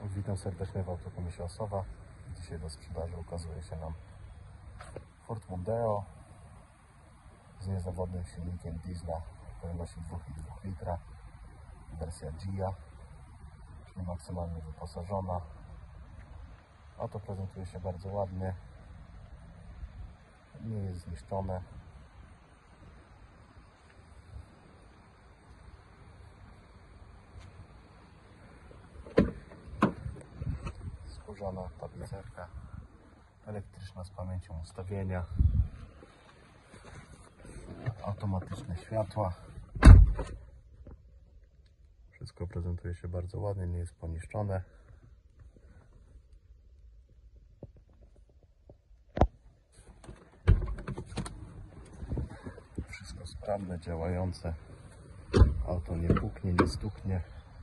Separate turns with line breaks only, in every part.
Witam serdecznie w Autokomisie Osowa. Dzisiaj do sprzedaży ukazuje się nam Ford Mondeo z niezawodnym silnikiem diesla pojemności 2,2 litra, wersja Ghia, czyli maksymalnie wyposażona. Auto prezentuje się bardzo ładnie, nie jest zniszczone. Skórzana tapicerka elektryczna z pamięcią ustawienia, automatyczne światła. Wszystko prezentuje się bardzo ładnie, nie jest poniszczone. Wszystko sprawne, działające. Auto nie puknie, nie stuknie.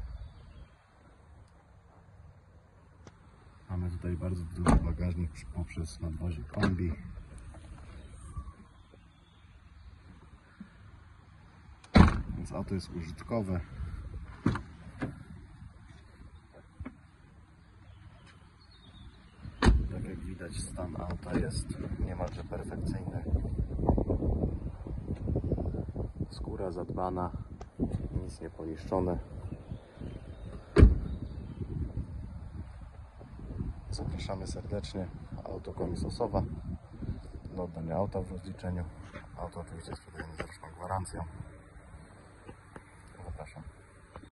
Mamy tutaj bardzo duży bagażnik poprzez nadwozie kombi. Więc auto jest użytkowe. Tak jak widać, stan auta jest niemalże perfekcyjny. Skóra zadbana, nic nie poniszczone. Zapraszamy serdecznie. Autokomis Osowa do oddania auta w rozliczeniu. Auto oczywiście sprzedajemy z roczną gwarancją.